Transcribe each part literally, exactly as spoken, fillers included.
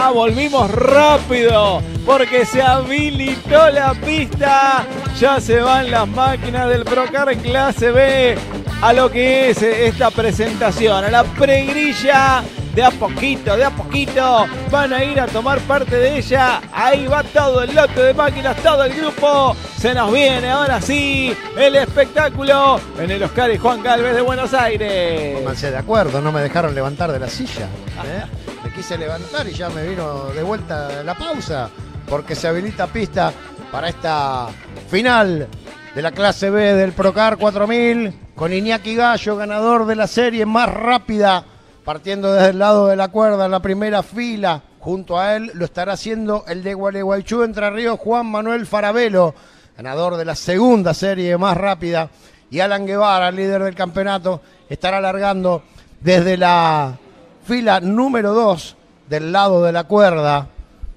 ya volvimos rápido porque se habilitó la pista. Ya se van las máquinas del Procar Clase B a lo que es esta presentación, a la pregrilla. De a poquito, de a poquito van a ir a tomar parte de ella. Ahí va todo el lote de máquinas, todo el grupo. Se nos viene ahora sí el espectáculo en el Oscar y Juan Galvez de Buenos Aires. Pónganse de acuerdo, no me dejaron levantar de la silla. ¿eh? Me quise levantar y ya me vino de vuelta la pausa, porque se habilita pista para esta final de la clase B del Procar cuatro mil, con Iñaki Gallo, ganador de la serie más rápida, partiendo desde el lado de la cuerda en la primera fila. Junto a él lo estará haciendo el de Gualeguaychú, Entre Ríos, Juan Manuel Farabelo, ganador de la segunda serie más rápida. Y Alan Guevara, líder del campeonato, estará largando desde la fila número dos del lado de la cuerda.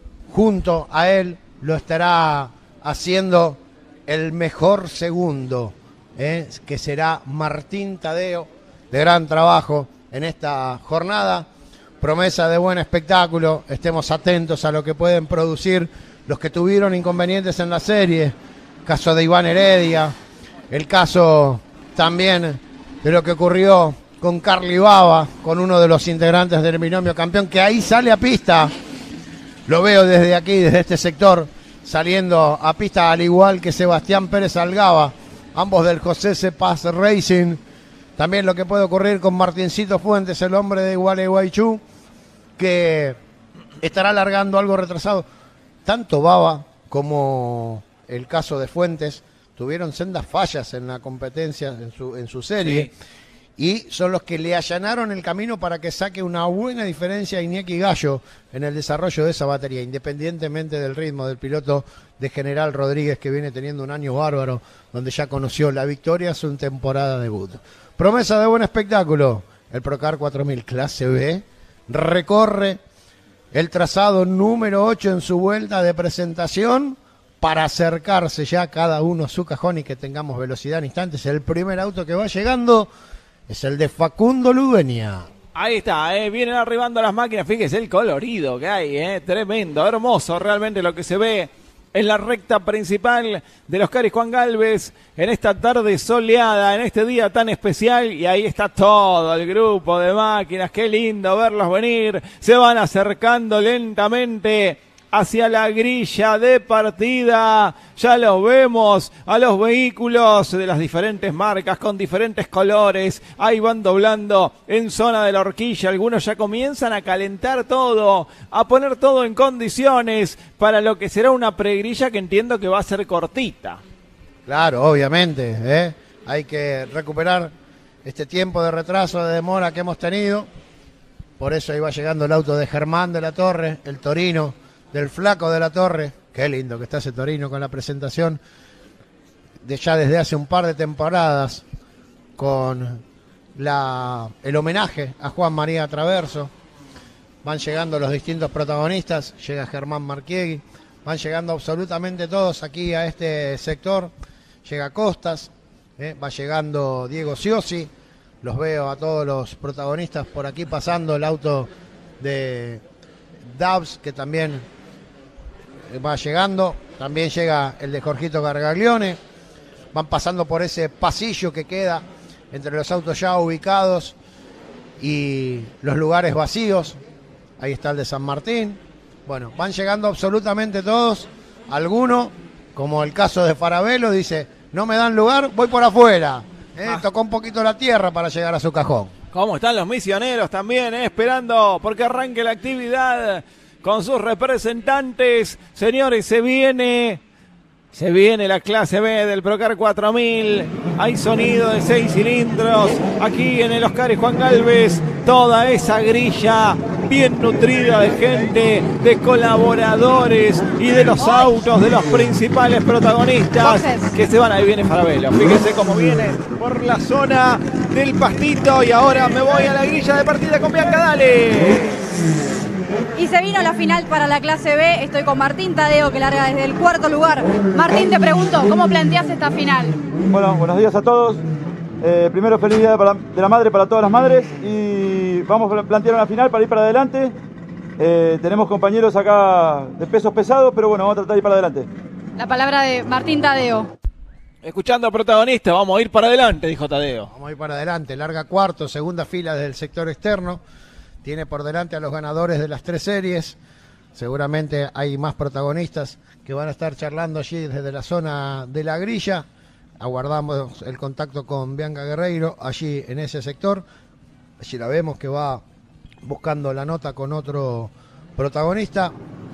Junto a él lo estará haciendo el mejor segundo, ¿eh? que será Martín Tadeo, de gran trabajo en esta jornada. Promesa de buen espectáculo. Estemos atentos a lo que pueden producir los que tuvieron inconvenientes en la serie. Caso de Iván Heredia, el caso también de lo que ocurrió con Carly Baba, con uno de los integrantes del binomio campeón, que ahí sale a pista. Lo veo desde aquí, desde este sector, saliendo a pista, al igual que Sebastián Pérez Algaba, ambos del José C. Paz Racing. También lo que puede ocurrir con Martincito Fuentes, el hombre de Gualeguaychú, que estará largando algo retrasado. Tanto Baba como el caso de Fuentes tuvieron sendas fallas en la competencia, en su, en su serie, sí. Y son los que le allanaron el camino para que saque una buena diferencia a Iñaki Gallo en el desarrollo de esa batería, independientemente del ritmo del piloto de General Rodríguez, que viene teniendo un año bárbaro, donde ya conoció la victoria en su temporada debut. Promesa de buen espectáculo. El Procar cuatro mil Clase B recorre el trazado número ocho en su vuelta de presentación para acercarse ya cada uno a su cajón y que tengamos velocidad en instantes. El primer auto que va llegando es el de Facundo Ludueña. Ahí está, eh, vienen arribando las máquinas. Fíjese el colorido que hay, eh, tremendo, hermoso realmente lo que se ve en la recta principal del Oscar y Juan Galvez en esta tarde soleada, en este día tan especial. Y ahí está todo el grupo de máquinas. Qué lindo verlos venir. Se van acercando lentamente hacia la grilla de partida. Ya los vemos a los vehículos de las diferentes marcas con diferentes colores. Ahí van doblando en zona de la horquilla. Algunos ya comienzan a calentar todo, a poner todo en condiciones para lo que será una pregrilla que entiendo que va a ser cortita. Claro, obviamente, ¿eh? Hay que recuperar este tiempo de retraso, de demora que hemos tenido. Por eso ahí va llegando el auto de Germán de la Torre, el Torino del Flaco de la Torre. Qué lindo que está ese Torino con la presentación de ya desde hace un par de temporadas, con la, el homenaje a Juan María Traverso. Van llegando los distintos protagonistas, llega Germán Marchiegui, van llegando absolutamente todos aquí a este sector. Llega Costas, eh, va llegando Diego Ciosi, los veo a todos los protagonistas por aquí pasando, el auto de Dubs que también va llegando, también llega el de Jorgito Gargaglione. Van pasando por ese pasillo que queda entre los autos ya ubicados y los lugares vacíos. Ahí está el de San Martín. Bueno, van llegando absolutamente todos. Alguno, como el caso de Farabelo, dice: no me dan lugar, voy por afuera. ¿Eh? Ah. Tocó un poquito la tierra para llegar a su cajón. ¿Cómo están los misioneros también, eh? Esperando porque arranque la actividad con sus representantes? Señores, se viene, se viene la clase B del Procar cuatro mil. Hay sonido de seis cilindros aquí en el Oscar y Juan Galvez. Toda esa grilla bien nutrida de gente, de colaboradores y de los autos de los principales protagonistas que se van. Ahí viene Farabelo, fíjense cómo viene por la zona del pastito. Y ahora me voy a la grilla de partida con Bianca, dale. Y se vino la final para la clase B. Estoy con Martín Tadeo, que larga desde el cuarto lugar. Martín, te pregunto, ¿cómo planteas esta final? Bueno, buenos días a todos. Eh, primero, feliz día de la madre para todas las madres. Y vamos a plantear una final para ir para adelante. Eh, tenemos compañeros acá de pesos pesados, pero bueno, vamos a tratar de ir para adelante. La palabra de Martín Tadeo. Escuchando al protagonista, vamos a ir para adelante, dijo Tadeo. Vamos a ir para adelante, larga cuarto, segunda fila desde el sector externo. Tiene por delante a los ganadores de las tres series. Seguramente hay más protagonistas que van a estar charlando allí desde la zona de la grilla. Aguardamos el contacto con Bianca Guerreiro allí en ese sector. Allí la vemos que va buscando la nota con otro protagonista.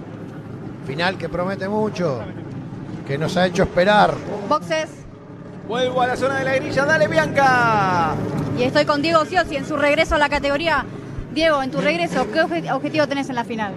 Final que promete mucho, que nos ha hecho esperar. Boxes. Vuelvo a la zona de la grilla, dale Bianca. Y estoy con Diego Sciossi en su regreso a la categoría. Diego, en tu regreso, ¿qué obje- objetivo tenés en la final?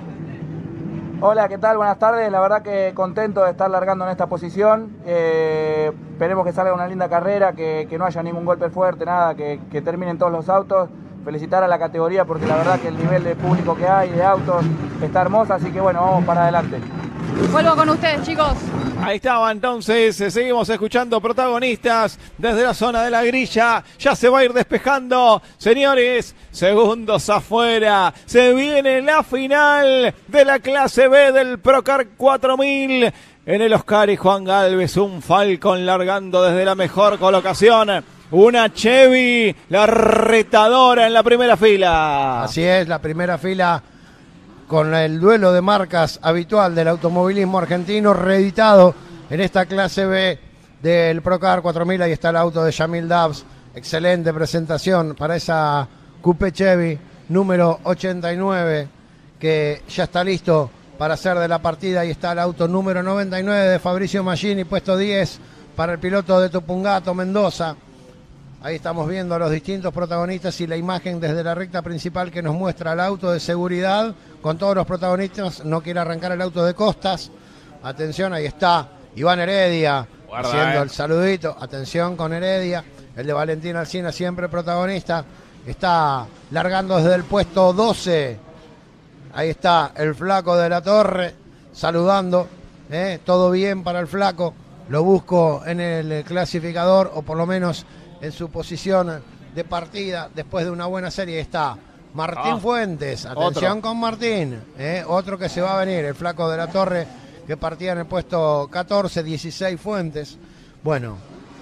Hola, ¿qué tal? Buenas tardes. La verdad que contento de estar largando en esta posición. Eh, esperemos que salga una linda carrera, que, que no haya ningún golpe fuerte, nada, que, que terminen todos los autos. Felicitar a la categoría porque la verdad que el nivel de público que hay, de autos, está hermoso. Así que bueno, vamos para adelante. Vuelvo con ustedes, chicos. Ahí estaba entonces, eh, seguimos escuchando protagonistas desde la zona de la grilla, ya se va a ir despejando, señores, segundos afuera, se viene la final de la clase B del Procar cuatro mil, en el Oscar y Juan Galvez, un Falcon largando desde la mejor colocación, una Chevy, la retadora en la primera fila. Así es, la primera fila con el duelo de marcas habitual del automovilismo argentino, reeditado en esta clase B del Procar cuatro mil. Ahí está el auto de Yamil Dabs, excelente presentación para esa Coupé Chevy número ochenta y nueve, que ya está listo para hacer de la partida. Ahí está el auto número noventa y nueve de Fabricio Maggini, puesto diez para el piloto de Tupungato, Mendoza. Ahí estamos viendo a los distintos protagonistas y la imagen desde la recta principal que nos muestra el auto de seguridad con todos los protagonistas. No quiere arrancar el auto de Costas. Atención, ahí está Iván Heredia Guarda, haciendo eh. el saludito. Atención con Heredia, el de Valentín Alsina, siempre protagonista. Está largando desde el puesto doce. Ahí está el flaco de la Torre saludando. ¿eh? Todo bien para el flaco. Lo busco en el clasificador, o por lo menos en su posición de partida después de una buena serie. Está Martín Ah, Fuentes, atención otro. con Martín, ¿eh? otro que se va a venir, el flaco de la Torre, que partía en el puesto catorce, dieciséis Fuentes. Bueno,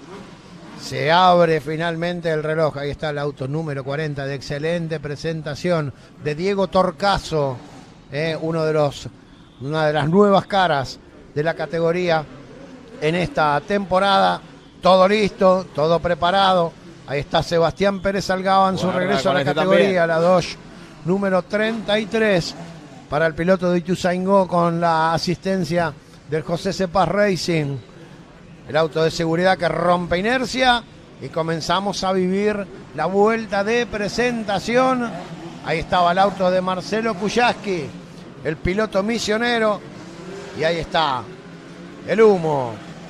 se abre finalmente el reloj. Ahí está el auto número cuarenta, de excelente presentación de Diego Torcaso, ¿eh? uno de los, una de las nuevas caras de la categoría en esta temporada. Todo listo, todo preparado. Ahí está Sebastián Pérez Algaba en su Guarda, regreso a con la este categoría, también. la Dodge número treinta y tres para el piloto de Ituzaingó, con la asistencia del José Cepaz Racing. El auto de seguridad que rompe inercia y comenzamos a vivir la vuelta de presentación. Ahí estaba el auto de Marcelo Kujaski, el piloto misionero, y ahí está el humo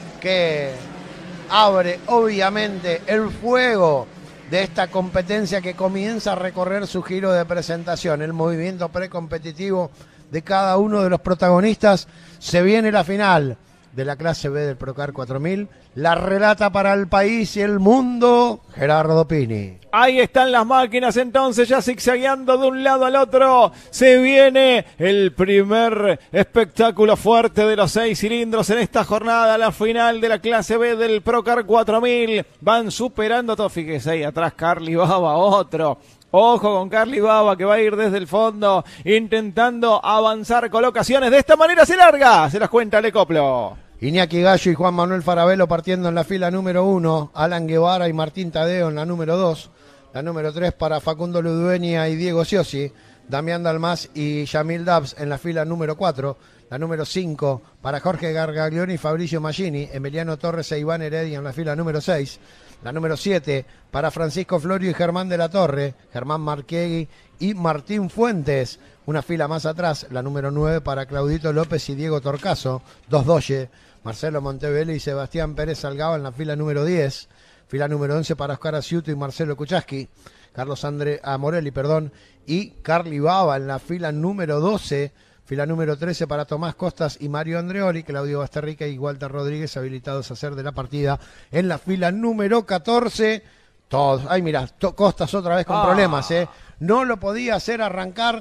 que abre obviamente el fuego de esta competencia que comienza a recorrer su giro de presentación. El movimiento precompetitivo de cada uno de los protagonistas. Se viene la final de la clase B del Procar cuatro mil. La relata para el país y el mundo Gerardo Pini. Ahí están las máquinas entonces, ya zigzagueando de un lado al otro. Se viene el primer espectáculo fuerte de los seis cilindros en esta jornada, la final de la clase B del Procar cuatro mil. Van superando todo, fíjese ahí atrás Carly Baba, otro. Ojo con Carly Baba, que va a ir desde el fondo intentando avanzar colocaciones. De esta manera se larga, se las cuenta Lecoplo. Iñaki Gallo y Juan Manuel Farabelo partiendo en la fila número uno, Alan Guevara y Martín Tadeo en la número dos, la número tres para Facundo Ludueña y Diego Sciossi, Damián Dalmás y Yamil Dabs en la fila número cuatro, la número cinco para Jorge Gargaglioni y Fabricio Maggini, Emiliano Torres e Iván Heredia en la fila número seis, la número siete para Francisco Florio y Germán de la Torre, Germán Marquegui y Martín Fuentes, una fila más atrás, la número nueve para Claudito López y Diego Torcaso, dos Doye, Marcelo Montevelo y Sebastián Pérez Salgaba en la fila número diez, fila número once para Oscar Asiuto y Marcelo Kujaski, Carlos André ah, Morelli, perdón, y Carly Baba en la fila número doce, fila número trece para Tomás Costas y Mario Andreoli, Claudio Basterrica y Walter Rodríguez habilitados a hacer de la partida en la fila número catorce. Todos, ay mira, Costas otra vez con Ah. problemas, eh. No lo podía hacer arrancar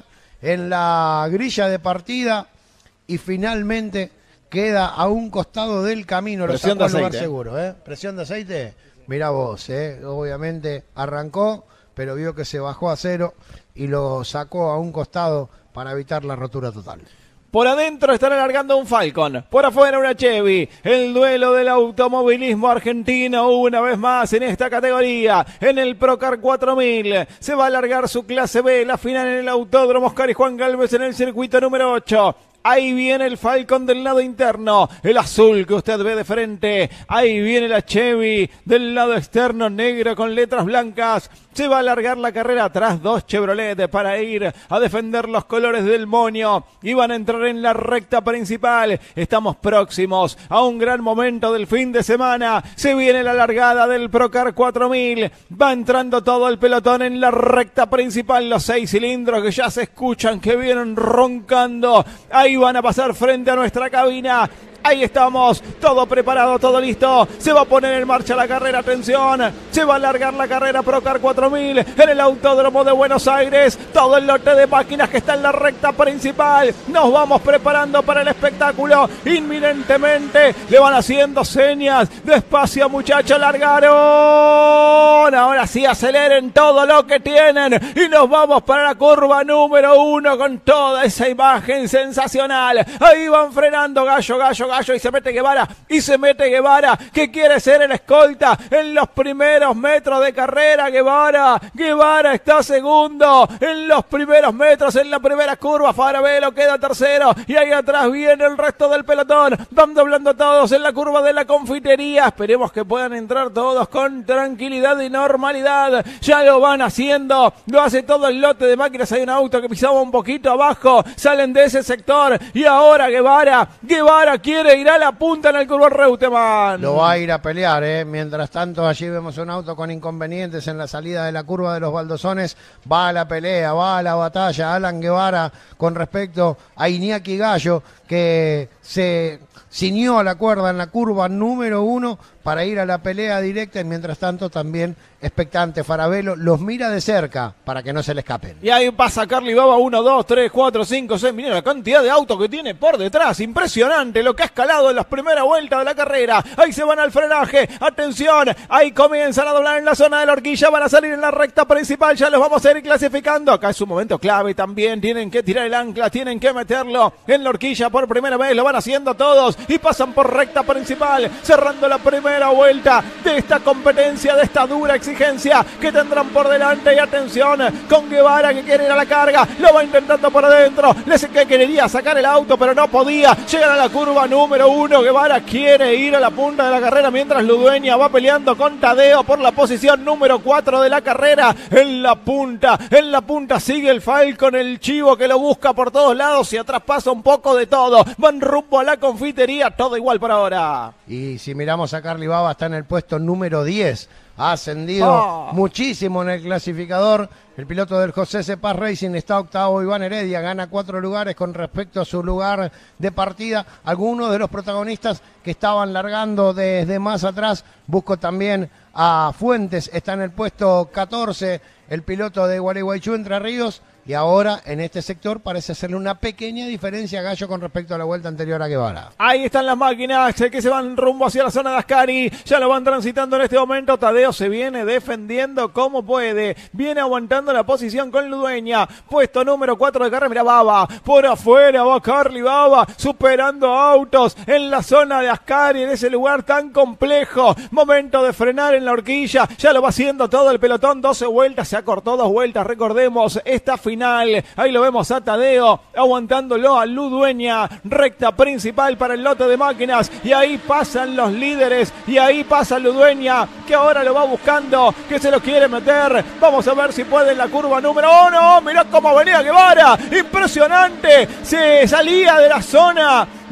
en la grilla de partida y finalmente queda a un costado del camino. Presión lo de sacó al lugar aceite. seguro, ¿eh? Presión de aceite. Mirá vos, ¿eh? Obviamente arrancó, pero vio que se bajó a cero y lo sacó a un costado para evitar la rotura total. Por adentro están alargando un Falcon, por afuera una Chevy. El duelo del automovilismo argentino una vez más en esta categoría. En el Procar cuatro mil se va a alargar su clase B, la final en el Autódromo Oscar y Juan Galvez en el circuito número ocho. Ahí viene el Falcon del lado interno, el azul que usted ve de frente. Ahí viene la Chevy del lado externo, negro con letras blancas. Se va a alargar la carrera atrás, dos Chevrolet para ir a defender los colores del moño. Y van a entrar en la recta principal. Estamos próximos a un gran momento del fin de semana. Se viene la largada del Procar cuatro mil. Va entrando todo el pelotón en la recta principal. Los seis cilindros que ya se escuchan, que vienen roncando. Ahí van a pasar frente a nuestra cabina. Ahí estamos, todo preparado, todo listo. Se va a poner en marcha la carrera, atención. Se va a alargar la carrera Procar cuatro mil en el Autódromo de Buenos Aires. Todo el lote de máquinas que está en la recta principal. Nos vamos preparando para el espectáculo. Inminentemente le van haciendo señas. Despacio, muchachos, largaron. Ahora sí, aceleren todo lo que tienen. Y nos vamos para la curva número uno con toda esa imagen sensacional. Ahí van frenando, gallo, gallo, gallo. Y se mete Guevara, y se mete Guevara, que quiere ser el escolta en los primeros metros de carrera. Guevara, Guevara está segundo en los primeros metros, en la primera curva. Farabelo queda tercero, y ahí atrás viene el resto del pelotón. Van doblando todos en la curva de la confitería. Esperemos que puedan entrar todos con tranquilidad y normalidad. Ya lo van haciendo, lo hace todo el lote de máquinas. Hay un auto que pisaba un poquito abajo, salen de ese sector, y ahora Guevara, Guevara quiere ir a la punta en el curvo Reutemann. Lo va a ir a pelear, ¿eh? Mientras tanto, allí vemos un auto con inconvenientes en la salida de la curva de los Baldosones. Va a la pelea, va a la batalla Alan Guevara con respecto a Iñaki Gallo, que se ciñó a la cuerda en la curva número uno para ir a la pelea directa. Y mientras tanto también expectante Farabelo los mira de cerca para que no se le escapen. Y ahí pasa Carly Baba, uno, dos, tres, cuatro, cinco, seis. Miren la cantidad de autos que tiene por detrás. Impresionante lo que ha escalado en las primeras vueltas de la carrera. Ahí se van al frenaje. Atención, ahí comienzan a doblar en la zona de la horquilla. Van a salir en la recta principal. Ya los vamos a ir clasificando. Acá es un momento clave también. Tienen que tirar el ancla, tienen que meterlo en la horquilla por primera vez. Lo van haciendo todos y pasan por recta principal, cerrando la primera vuelta de esta competencia, de esta dura exigencia que tendrán por delante. Y atención con Guevara, que quiere ir a la carga, lo va intentando por adentro, le sé que quería sacar el auto pero no podía. Llegan a la curva número uno. Guevara quiere ir a la punta de la carrera, mientras Ludueña va peleando con Tadeo por la posición número cuatro de la carrera. En la punta, en la punta sigue el Falcon, el chivo que lo busca por todos lados, y atrás pasa un poco de todo. Van rumbo a la confitería, todo igual por ahora. Y si miramos a Carly Baba, está en el puesto número diez. Ha ascendido oh. muchísimo en el clasificador. El piloto del José Cepaz Racing está octavo. Iván Heredia gana cuatro lugares con respecto a su lugar de partida. Algunos de los protagonistas que estaban largando desde más atrás. Busco también a Fuentes, está en el puesto catorce. El piloto de Gualeguaychú, Entre Ríos. Y ahora en este sector parece hacerle una pequeña diferencia a Gallo con respecto a la vuelta anterior a Guevara. Ahí están las máquinas que se van rumbo hacia la zona de Ascari. Ya lo van transitando en este momento. Tadeo se viene defendiendo como puede. Viene aguantando la posición con Ludueña. Puesto número cuatro de carrera. Mira Baba. Por afuera va Carly Baba. Superando autos en la zona de Ascari. En ese lugar tan complejo. Momento de frenar en la horquilla. Ya lo va haciendo todo el pelotón. doce vueltas. Se acortó dos vueltas. Recordemos esta final. Ahí lo vemos a Tadeo aguantándolo a Ludueña. Recta principal para el lote de máquinas. Y ahí pasan los líderes. Y ahí pasa Ludueña, que ahora lo va buscando, que se lo quiere meter. Vamos a ver si puede en la curva número uno. Mirá cómo venía Guevara. Impresionante. Se salía de la zona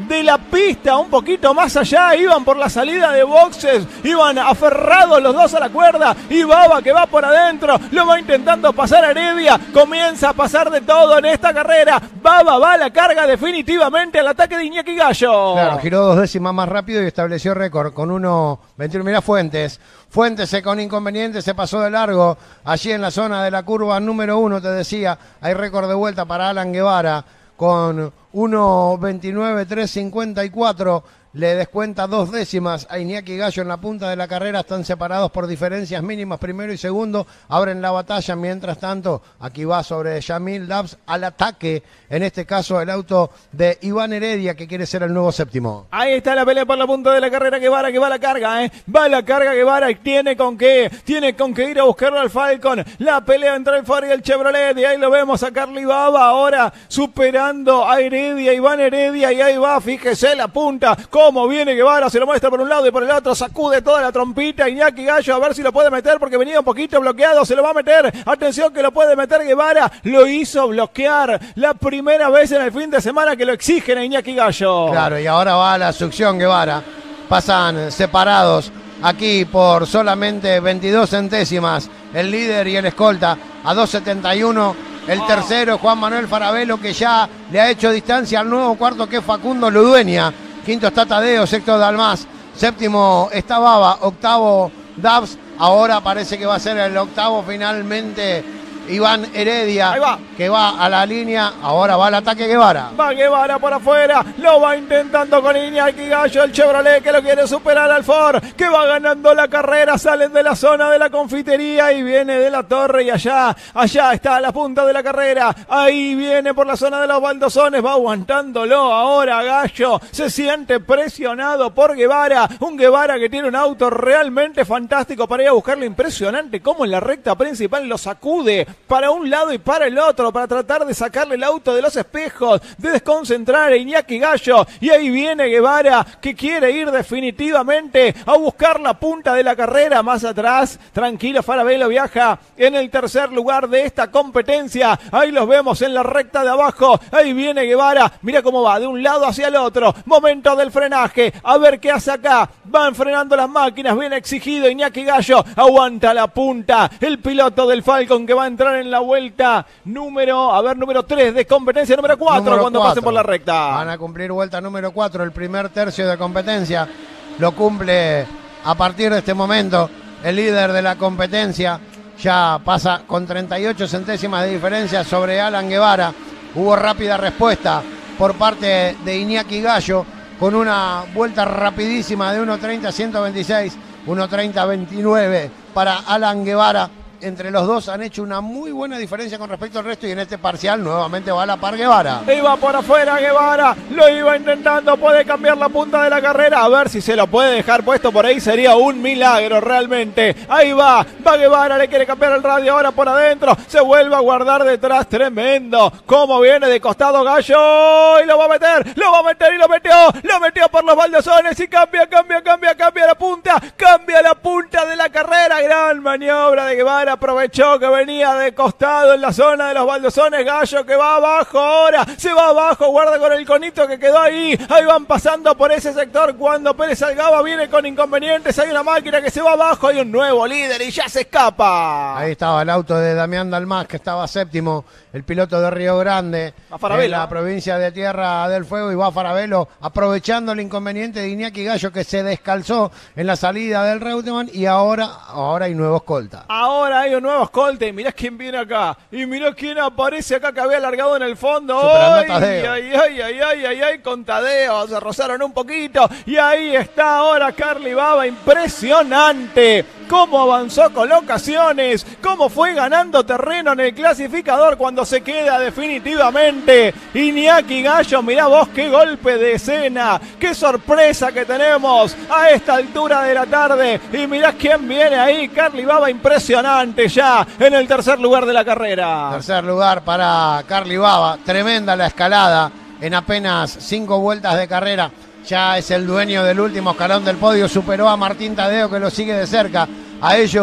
de la pista, un poquito más allá, iban por la salida de boxes, iban aferrados los dos a la cuerda, y Baba que va por adentro, lo va intentando pasar a Heredia, comienza a pasar de todo en esta carrera, Baba va a la carga definitivamente al ataque de Iñaki Gallo. Claro, giró dos décimas más rápido y estableció récord con uno veintiuno. Mirá Fuentes, Fuentes se con inconveniente se pasó de largo, allí en la zona de la curva número uno, te decía, hay récord de vuelta para Alan Guevara, con uno veintinueve trescientos cincuenta y cuatro, le descuenta dos décimas a Iñaki Gallo en la punta de la carrera, están separados por diferencias mínimas, primero y segundo, abren la batalla, mientras tanto, aquí va sobre Yamil Dabs al ataque, en este caso el auto de Iván Heredia, que quiere ser el nuevo séptimo. Ahí está la pelea por la punta de la carrera, Guevara que va a la carga, ¿eh? va a la carga Guevara y tiene con qué, tiene con qué ir a buscarlo al Falcon, la pelea entre el Ford y el Chevrolet, y ahí lo vemos a Carly Baba ahora superando a Heredia, Iván Heredia, y ahí va, fíjese la punta, cómo viene Guevara, se lo muestra por un lado y por el otro, sacude toda la trompita Iñaki Gallo, a ver si lo puede meter porque venía un poquito bloqueado, se lo va a meter, atención que lo puede meter Guevara, lo hizo bloquear, la primera vez en el fin de semana que lo exigen a Iñaki Gallo. Claro, y ahora va a la succión Guevara, pasan separados aquí por solamente veintidós centésimas, el líder y el escolta a dos setenta y uno, el oh. tercero Juan Manuel Farabelo, que ya le ha hecho distancia al nuevo cuarto que es Facundo Ludueña. Quinto está Tadeo, sexto Dalmás, séptimo está Baba, octavo Dabs, ahora parece que va a ser el octavo finalmente Iván Heredia, va. que va a la línea, ahora va al ataque Guevara. Va Guevara por afuera, lo va intentando con Iñaki Gallo, el Chevrolet que lo quiere superar al Ford, que va ganando la carrera, salen de la zona de la confitería y viene de la torre y allá, allá está la punta de la carrera, ahí viene por la zona de los baldosones, va aguantándolo ahora Gallo, se siente presionado por Guevara, un Guevara que tiene un auto realmente fantástico para ir a buscarlo, impresionante como en la recta principal lo sacude para un lado y para el otro, para tratar de sacarle el auto de los espejos, de desconcentrar a Iñaki Gallo, y ahí viene Guevara, que quiere ir definitivamente a buscar la punta de la carrera, más atrás, tranquilo, Farabelo viaja en el tercer lugar de esta competencia, ahí los vemos en la recta de abajo, ahí viene Guevara, mira cómo va, de un lado hacia el otro, momento del frenaje, a ver qué hace acá, van frenando las máquinas, bien exigido Iñaki Gallo, aguanta la punta, el piloto del Falcon que va a entrar en la vuelta número, a ver, número tres de competencia, número cuatro cuando pasen por la recta. Van a cumplir vuelta número cuatro, el primer tercio de competencia lo cumple a partir de este momento el líder de la competencia, ya pasa con treinta y ocho centésimas de diferencia sobre Alan Guevara. Hubo rápida respuesta por parte de Iñaki Gallo con una vuelta rapidísima de uno treinta ciento veintiséis, uno treinta veintinueve para Alan Guevara. Entre los dos han hecho una muy buena diferencia con respecto al resto y en este parcial nuevamente va a la par Guevara. Iba por afuera Guevara, lo iba intentando, puede cambiar la punta de la carrera, a ver si se lo puede dejar puesto por ahí, sería un milagro realmente. Ahí va, va Guevara, le quiere cambiar el radio ahora por adentro, se vuelve a guardar detrás, tremendo, cómo viene de costado Gallo, y lo va a meter, lo va a meter y lo metió, lo metió por los baldosones y cambia, cambia, cambia, cambia la punta, cambia la punta de la carrera, gran maniobra de Guevara, aprovechó que venía de costado en la zona de los baldosones, Gallo que va abajo ahora, se va abajo, guarda con el conito que quedó ahí, ahí van pasando por ese sector cuando Pérez Algaba viene con inconvenientes, hay una máquina que se va abajo, hay un nuevo líder y ya se escapa. Ahí estaba el auto de Damián Dalmás que estaba séptimo, el piloto de Río Grande, en la provincia de Tierra del Fuego, y va Farabelo aprovechando el inconveniente de Iñaki Gallo que se descalzó en la salida del Reutemann y ahora, ahora hay nuevo escolta. Ahora hay un nuevo escolta y mirá quién viene acá, y mirá quién aparece acá que había largado en el fondo. ¡Ay, ay, ay, ay, ay, ay, ay! Con Tadeo se rozaron un poquito y ahí está ahora Carly Baba, impresionante cómo avanzó colocaciones, cómo fue ganando terreno en el clasificador cuando se queda definitivamente Iñaki Gallo. Mirá vos qué golpe de escena, qué sorpresa que tenemos a esta altura de la tarde, y mirá quién viene ahí, Carly Baba, impresionante ya en el tercer lugar de la carrera. Tercer lugar para Carly Baba, tremenda la escalada en apenas cinco vueltas de carrera. Ya es el dueño del último escalón del podio, superó a Martín Tadeo que lo sigue de cerca. A ellos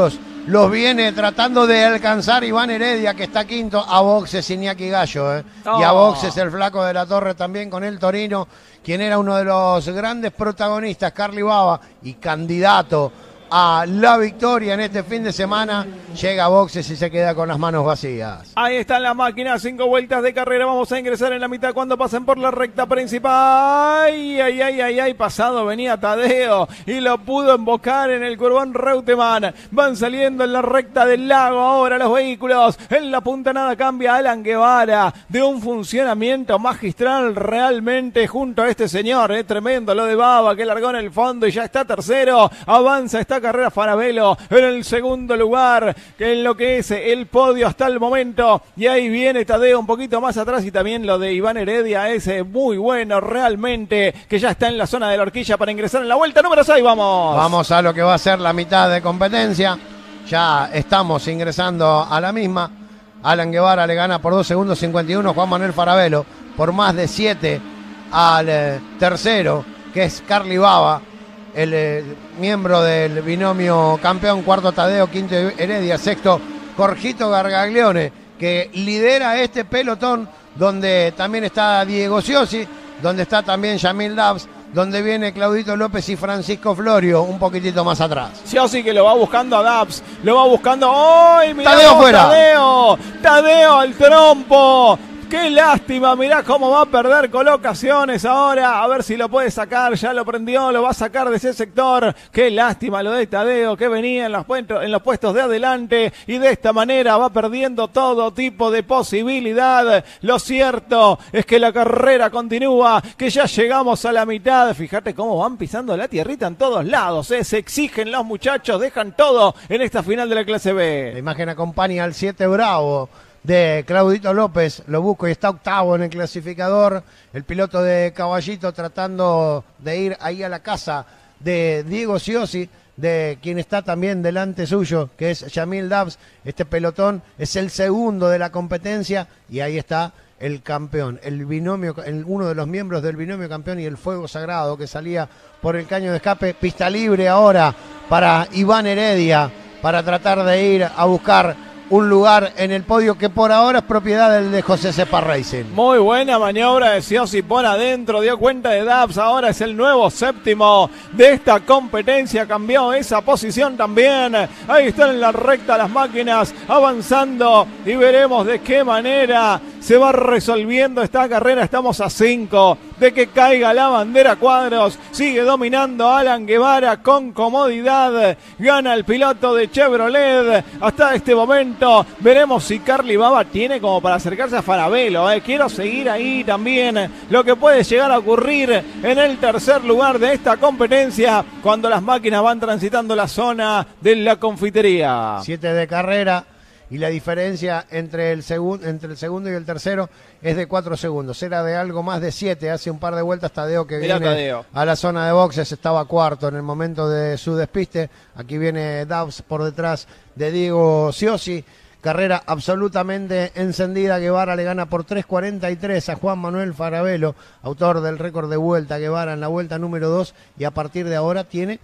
los viene tratando de alcanzar Iván Heredia, que está quinto, a boxes Iñaki Gallo, ¿eh? Oh. Y a boxes el Flaco de la Torre también con el Torino, quien era uno de los grandes protagonistas, Carly Baba, y candidato a la victoria en este fin de semana, llega a boxes y se queda con las manos vacías. Ahí están las máquinas, cinco vueltas de carrera, vamos a ingresar en la mitad cuando pasen por la recta principal. Ay, ay, ay, ay, ay, pasado venía Tadeo y lo pudo embocar en el curvón Reutemann. Van saliendo en la recta del lago ahora los vehículos, en la punta nada cambia Alan Guevara, de un funcionamiento magistral realmente junto a este señor, es eh, tremendo lo de Baba que largó en el fondo y ya está tercero, avanza esta carrera Farabelo en el segundo lugar, que en lo que es el podio hasta el momento, y ahí viene Tadeo un poquito más atrás, y también lo de Iván Heredia es muy bueno realmente, que ya está en la zona de la horquilla para ingresar en la vuelta número seis, vamos. Vamos a lo que va a ser la mitad de competencia, ya estamos ingresando a la misma. Alan Guevara le gana por dos segundos cincuenta y uno, Juan Manuel Farabelo por más de siete al eh, tercero, que es Carly Baba, el eh, miembro del binomio campeón, cuarto Tadeo, quinto Heredia, sexto Jorgito Gargaglione, que lidera este pelotón, donde también está Diego Sciossi, donde está también Yamil Dabs, donde viene Claudito López y Francisco Florio un poquitito más atrás. Sciossi que lo va buscando a Dabs, lo va buscando, ¡ay! ¡Oh, Tadeo fuera! Tadeo, Tadeo al trompo. Qué lástima, mirá cómo va a perder colocaciones ahora, a ver si lo puede sacar, ya lo prendió, lo va a sacar de ese sector. Qué lástima lo de Tadeo, que venía en los, puestos, en los puestos de adelante y de esta manera va perdiendo todo tipo de posibilidad. Lo cierto es que la carrera continúa, que ya llegamos a la mitad. Fíjate cómo van pisando la tierrita en todos lados, ¿eh? Se exigen los muchachos, dejan todo en esta final de la clase B. La imagen acompaña al siete Bravo de Claudito López, lo busco y está octavo en el clasificador, el piloto de Caballito tratando de ir ahí a la casa de Diego Sciossi, de quien está también delante suyo, que es Yamil Dabs. Este pelotón es el segundo de la competencia y ahí está el campeón, el binomio, el, uno de los miembros del binomio campeón y el fuego sagrado que salía por el caño de escape. Pista libre ahora para Iván Heredia, para tratar de ir a buscar un lugar en el podio que por ahora es propiedad del de José Cepa Racing. Muy buena maniobra de Sciossi por adentro, dio cuenta de Dabs, ahora es el nuevo séptimo de esta competencia, cambió esa posición también. Ahí están en la recta las máquinas avanzando y veremos de qué manera se va resolviendo esta carrera. Estamos a cinco de que caiga la bandera cuadros, sigue dominando Alan Guevara con comodidad, gana el piloto de Chevrolet hasta este momento. Veremos si Carly Baba tiene como para acercarse a Farabelo, eh. Quiero seguir ahí también lo que puede llegar a ocurrir en el tercer lugar de esta competencia cuando las máquinas van transitando la zona de la confitería. Siete de carrera y la diferencia entre el, segun, entre el segundo y el tercero es de cuatro segundos. Era de algo más de siete. Hace un par de vueltas Tadeo que Mirá, viene Tadeo. a la zona de boxes, estaba cuarto en el momento de su despiste. Aquí viene Dabs por detrás de Diego Sciossi. Carrera absolutamente encendida. Guevara le gana por tres cuarenta y tres a Juan Manuel Farabelo, autor del récord de vuelta. Guevara en la vuelta número dos y a partir de ahora tiene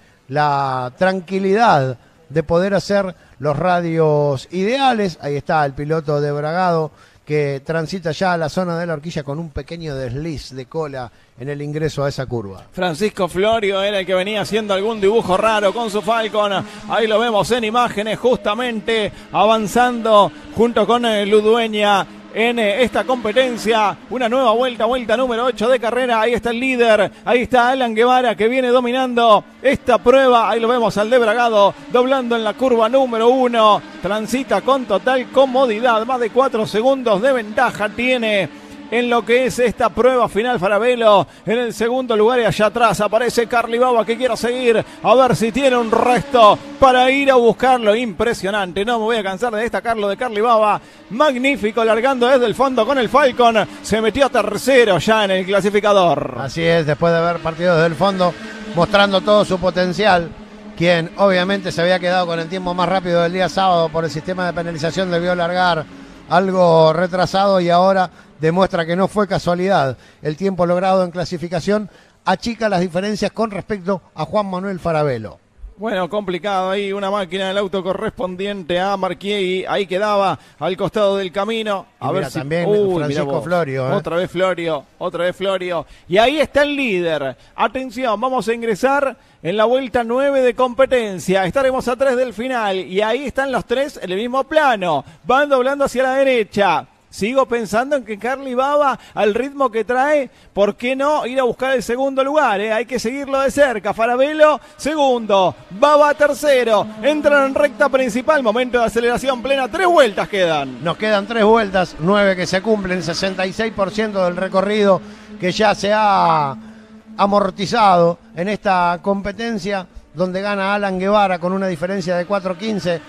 la tranquilidad de poder hacer los radios ideales. Ahí está el piloto de Bragado que transita ya a la zona de la horquilla con un pequeño desliz de cola en el ingreso a esa curva. Francisco Florio era el que venía haciendo algún dibujo raro con su Falcon. Ahí lo vemos en imágenes justamente avanzando junto con el Ludueña en esta competencia. Una nueva vuelta, vuelta número ocho de carrera. Ahí está el líder, ahí está Alan Guevara que viene dominando esta prueba. Ahí lo vemos al de Bragado doblando en la curva número uno. Transita con total comodidad, más de cuatro segundos de ventaja tiene en lo que es esta prueba final. Farabelo en el segundo lugar y allá atrás aparece Carly Baba que quiero seguir a ver si tiene un resto para ir a buscarlo. Impresionante, no me voy a cansar de destacarlo de Carly Baba, magnífico largando desde el fondo con el Falcon, se metió tercero ya en el clasificador. Así es, después de haber partido desde el fondo mostrando todo su potencial, quien obviamente se había quedado con el tiempo más rápido del día sábado por el sistema de penalización, debió largar algo retrasado y ahora demuestra que no fue casualidad. El tiempo logrado en clasificación achica las diferencias con respecto a Juan Manuel Farabelo. Bueno, complicado ahí, una máquina del auto correspondiente a Marchiegui, ahí quedaba al costado del camino. A y ver mira, si también Uy, Francisco Florio. ¿eh? Otra vez Florio, otra vez Florio. Y ahí está el líder. Atención, vamos a ingresar en la vuelta nueve de competencia. Estaremos a tres del final. Y ahí están los tres en el mismo plano. Van doblando hacia la derecha. Sigo pensando en que Carly Baba, al ritmo que trae, ¿por qué no ir a buscar el segundo lugar? Eh? Hay que seguirlo de cerca. Farabelo, segundo. Baba, tercero. Entran en recta principal. Momento de aceleración plena. Tres vueltas quedan. Nos quedan tres vueltas, nueve que se cumplen, sesenta y seis por ciento del recorrido que ya se ha amortizado en esta competencia, donde gana Alan Guevara con una diferencia de cuatro quince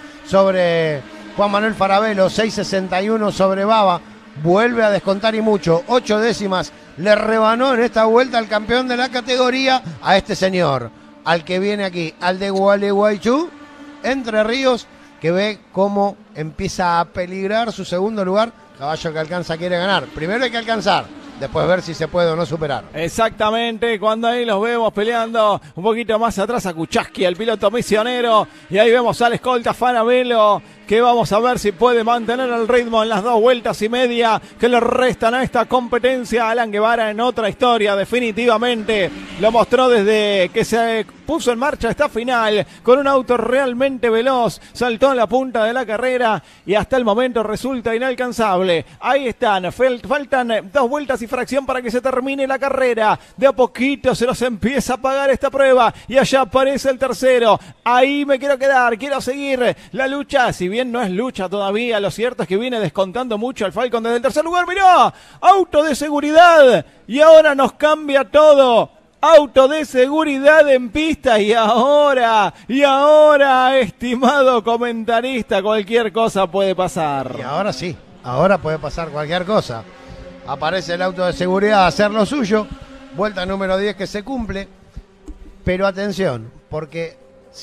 sobre Juan Manuel Farabelo, seis sesenta y uno sobre Baba, vuelve a descontar y mucho, ocho décimas, le rebanó en esta vuelta al campeón de la categoría, a este señor, al que viene aquí, al de Gualeguaychú, Entre Ríos, que ve cómo empieza a peligrar su segundo lugar. Caballo que alcanza quiere ganar, primero hay que alcanzar, después ver si se puede o no superar. Exactamente, cuando ahí los vemos peleando un poquito más atrás a Kuchaski, el piloto misionero, y ahí vemos al escolta Farabelo, que vamos a ver si puede mantener el ritmo en las dos vueltas y media que le restan a esta competencia. Alan Guevara en otra historia, definitivamente lo mostró desde que se puso en marcha esta final, con un auto realmente veloz, saltó en la punta de la carrera y hasta el momento resulta inalcanzable. Ahí están, faltan dos vueltas y fracción para que se termine la carrera. De a poquito se nos empieza a apagar esta prueba y allá aparece el tercero. Ahí me quiero quedar, quiero seguir la lucha, si bien no es lucha todavía, lo cierto es que viene descontando mucho al Falcon desde el tercer lugar. Mirá, auto de seguridad y ahora nos cambia todo. Auto de seguridad en pista y ahora, y ahora, estimado comentarista, cualquier cosa puede pasar. Y ahora sí, ahora puede pasar cualquier cosa. Aparece el auto de seguridad a hacer lo suyo, vuelta número diez que se cumple, pero atención, porque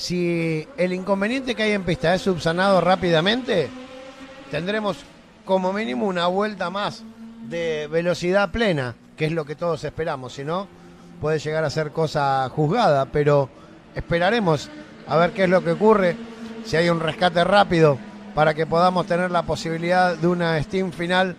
si el inconveniente que hay en pista es subsanado rápidamente, tendremos como mínimo una vuelta más de velocidad plena, que es lo que todos esperamos, si no puede llegar a ser cosa juzgada, pero esperaremos a ver qué es lo que ocurre, si hay un rescate rápido para que podamos tener la posibilidad de una Steam final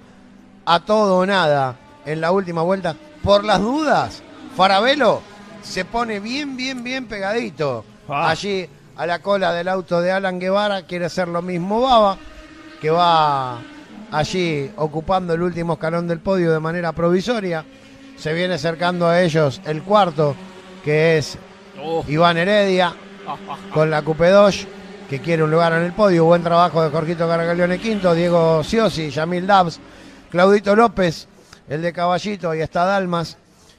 a todo o nada en la última vuelta. Por las dudas, Farabelo se pone bien, bien, bien pegadito ah. allí a la cola del auto de Alan Guevara. Quiere hacer lo mismo Baba, que va allí ocupando el último escalón del podio de manera provisoria. Se viene acercando a ellos el cuarto, que es oh. Iván Heredia, con la Coupe Dodge, que quiere un lugar en el podio. Buen trabajo de Jorgito Caraglione quinto, Diego Ciosi, Yamil Dabs, Claudito López, el de Caballito, y está Dalmas.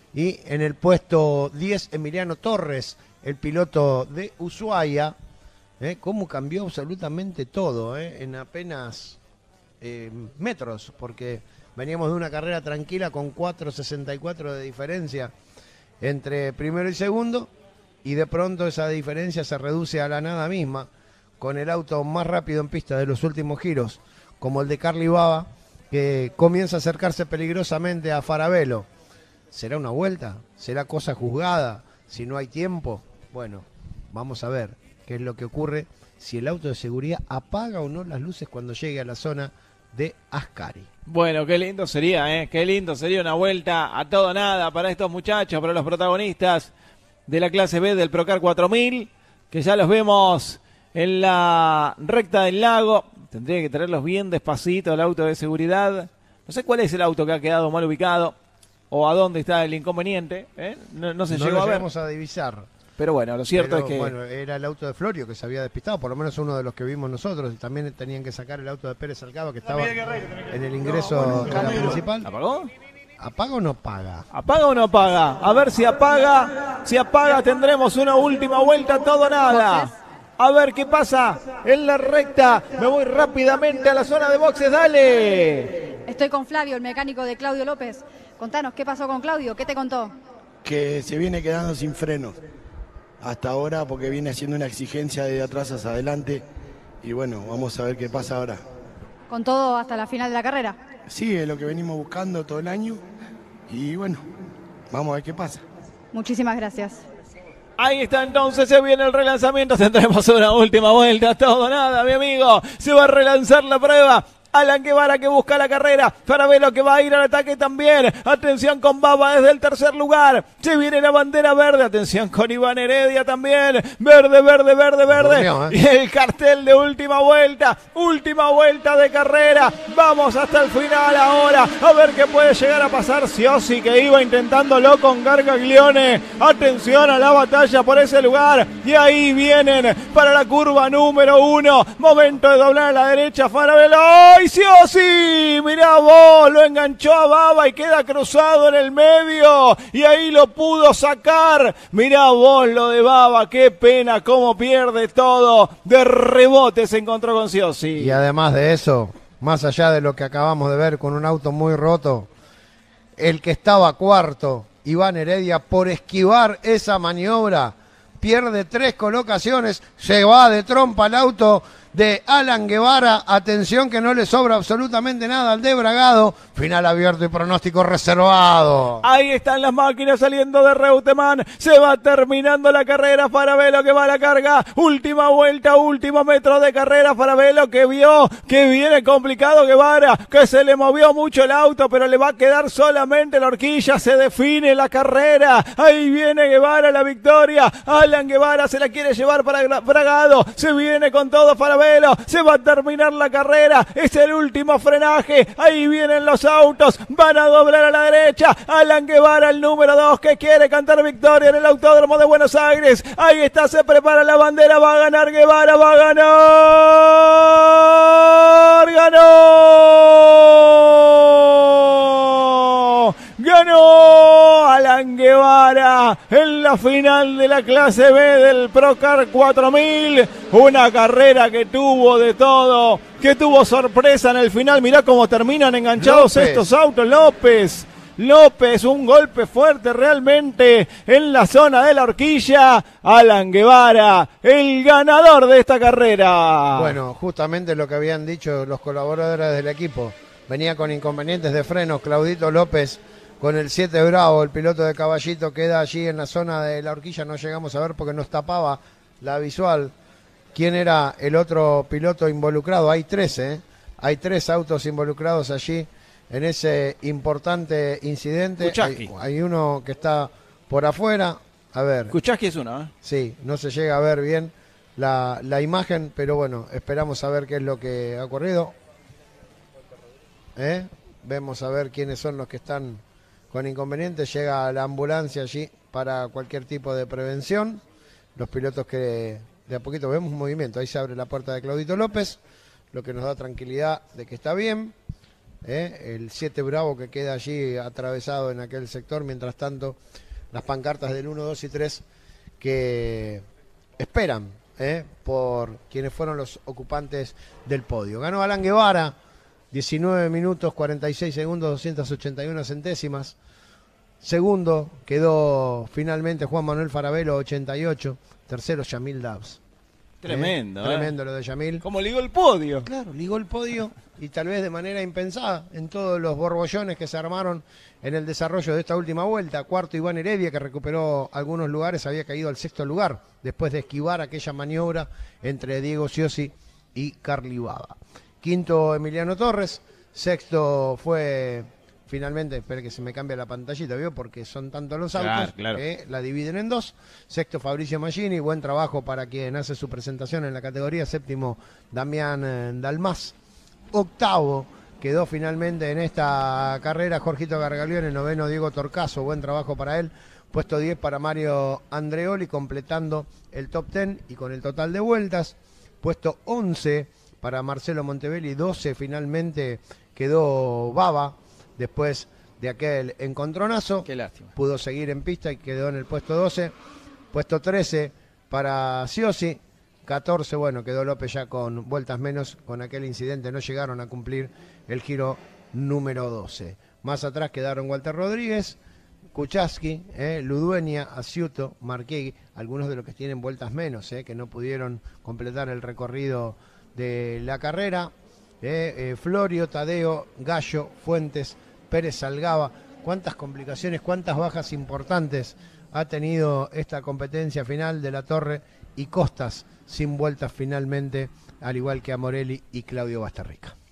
Y en el puesto diez, Emiliano Torres, el piloto de Ushuaia. ¿Eh? Cómo cambió absolutamente todo, ¿eh? En apenas eh, metros, porque veníamos de una carrera tranquila con cuatro sesenta y cuatro de diferencia entre primero y segundo, y de pronto esa diferencia se reduce a la nada misma, con el auto más rápido en pista de los últimos giros, como el de Carly Baba, que comienza a acercarse peligrosamente a Farabelo. ¿Será una vuelta? ¿Será cosa juzgada? Si no hay tiempo, bueno, vamos a ver qué es lo que ocurre, si el auto de seguridad apaga o no las luces cuando llegue a la zona de Ascari. Bueno, qué lindo sería, ¿eh? Qué lindo sería una vuelta a todo nada para estos muchachos, para los protagonistas de la clase B del Procar cuatro mil, que ya los vemos en la recta del lago. Tendría que traerlos bien despacito el auto de seguridad. No sé cuál es el auto que ha quedado mal ubicado o a dónde está el inconveniente, ¿eh? No, no se no llegó lo a ver. Vamos a divisar. Pero bueno, lo cierto Pero, es que... Bueno, era el auto de Florio que se había despistado, por lo menos uno de los que vimos nosotros. También tenían que sacar el auto de Pérez Alcaba, que estaba en el ingreso de la principal. ¿Apagó? ¿Apaga o no paga? ¿Apaga o no paga? A ver si apaga. Si apaga tendremos una última vuelta, todo o nada. A ver qué pasa en la recta. Me voy rápidamente a la zona de boxes, dale. Estoy con Flavio, el mecánico de Claudio López. Contanos, ¿qué pasó con Claudio? ¿Qué te contó? Que se viene quedando sin frenos hasta ahora, porque viene haciendo una exigencia de atrás hacia adelante, y bueno, vamos a ver qué pasa ahora. ¿Con todo hasta la final de la carrera? Sí, es lo que venimos buscando todo el año, y bueno, vamos a ver qué pasa. Muchísimas gracias. Ahí está entonces, se viene el relanzamiento, tendremos una última vuelta, todo nada, mi amigo, se va a relanzar la prueba. Alan Guevara que busca la carrera, Farabelo que va a ir al ataque también, atención con Baba desde el tercer lugar, se viene la bandera verde, atención con Iván Heredia también, verde, verde, verde, verde, Durmió, ¿eh? y el cartel de última vuelta, última vuelta de carrera, vamos hasta el final ahora, a ver qué puede llegar a pasar. Sciossi que iba intentándolo con Gargaglione, atención a la batalla por ese lugar, y ahí vienen para la curva número uno, momento de doblar a la derecha, Farabelo, ¡ay, Sciossi! Mirá vos, lo enganchó a Baba y queda cruzado en el medio, y ahí lo pudo sacar. Mirá vos lo de Baba, qué pena, cómo pierde todo. De rebote se encontró con Sciossi. Y además de eso, más allá de lo que acabamos de ver con un auto muy roto, el que estaba cuarto, Iván Heredia, por esquivar esa maniobra, pierde tres colocaciones, se va de trompa al auto de Alan Guevara. Atención que no le sobra absolutamente nada al de Bragado. Final abierto y pronóstico reservado. Ahí están las máquinas saliendo de Reutemann. Se va terminando la carrera. Farabelo que va a la carga. Última vuelta, último metro de carrera. Farabelo que vio que viene complicado Guevara, que se le movió mucho el auto, pero le va a quedar solamente la horquilla. Se define la carrera. Ahí viene Guevara, la victoria. Alan Guevara se la quiere llevar para Bragado. Se viene con todo Farabelo. Se va a terminar la carrera. Es el último frenaje. Ahí vienen los autos. Van a doblar a la derecha. Alan Guevara, el número dos, que quiere cantar victoria en el Autódromo de Buenos Aires. Ahí está, se prepara la bandera. Va a ganar Guevara. Va a ganar. Ganó. Ganó Alan Guevara en la final de la clase B del Procar cuatro mil. Una carrera que tuvo de todo, que tuvo sorpresa en el final. Mirá cómo terminan enganchados López. estos autos. López, López, un golpe fuerte realmente en la zona de la horquilla. Alan Guevara, el ganador de esta carrera. Bueno, justamente lo que habían dicho los colaboradores del equipo. Venía con inconvenientes de frenos. Claudito López con el siete Bravo, el piloto de Caballito, queda allí en la zona de la horquilla. No llegamos a ver porque nos tapaba la visual quién era el otro piloto involucrado. Hay tres, ¿eh? Hay tres autos involucrados allí en ese importante incidente. Hay, hay uno que está por afuera. A ver. Kuchaski es uno, ¿eh? Sí, no se llega a ver bien la, la imagen, pero bueno, esperamos a ver qué es lo que ha ocurrido. ¿Eh? Vemos a ver quiénes son los que están con inconvenientes. Llega la ambulancia allí para cualquier tipo de prevención. Los pilotos que de a poquito vemos un movimiento. Ahí se abre la puerta de Claudito López, lo que nos da tranquilidad de que está bien. ¿Eh? El siete Bravo que queda allí atravesado en aquel sector. Mientras tanto, las pancartas del uno, dos y tres que esperan ¿eh? por quienes fueron los ocupantes del podio. Ganó Alan Guevara. diecinueve minutos, cuarenta y seis segundos, doscientas ochenta y una centésimas. Segundo quedó finalmente Juan Manuel Farabelo, ochenta y ocho. Tercero, Yamil Dabs. Tremendo, ¿Eh? ¿eh? Tremendo lo de Yamil. Como ligó el podio. Claro, ligó el podio y tal vez de manera impensada en todos los borbollones que se armaron en el desarrollo de esta última vuelta. Cuarto, Iván Heredia, que recuperó algunos lugares, había caído al sexto lugar después de esquivar aquella maniobra entre Diego Sciossi y Carly Baba. Quinto, Emiliano Torres. Sexto fue, finalmente, espere que se me cambie la pantallita, ¿vio? Porque son tantos los autos Claro, claro. que la dividen en dos. Sexto, Fabricio Maggini. Buen trabajo para quien hace su presentación en la categoría. Séptimo, Damián eh, Dalmás. Octavo, quedó finalmente en esta carrera Jorgito Gargaglione. Noveno, Diego Torcaso. Buen trabajo para él. Puesto diez para Mario Andreoli, completando el top diez y con el total de vueltas. Puesto once para Marcelo Montebelli. doce finalmente quedó Baba después de aquel encontronazo. Qué lástima. Pudo seguir en pista y quedó en el puesto doce. Puesto trece para Sciossi. catorce, bueno, quedó López ya con vueltas menos. Con aquel incidente no llegaron a cumplir el giro número doce. Más atrás quedaron Walter Rodríguez, Kuchaski, eh, Ludueña, Asiuto, Marquegui, algunos de los que tienen vueltas menos, eh, que no pudieron completar el recorrido de la carrera. Eh, eh, Florio, Tadeo, Gallo, Fuentes, Pérez Salgaba. Cuántas complicaciones, cuántas bajas importantes ha tenido esta competencia final de La Torre y Costas sin vueltas finalmente, al igual que a Morelli y Claudio Bastarrica.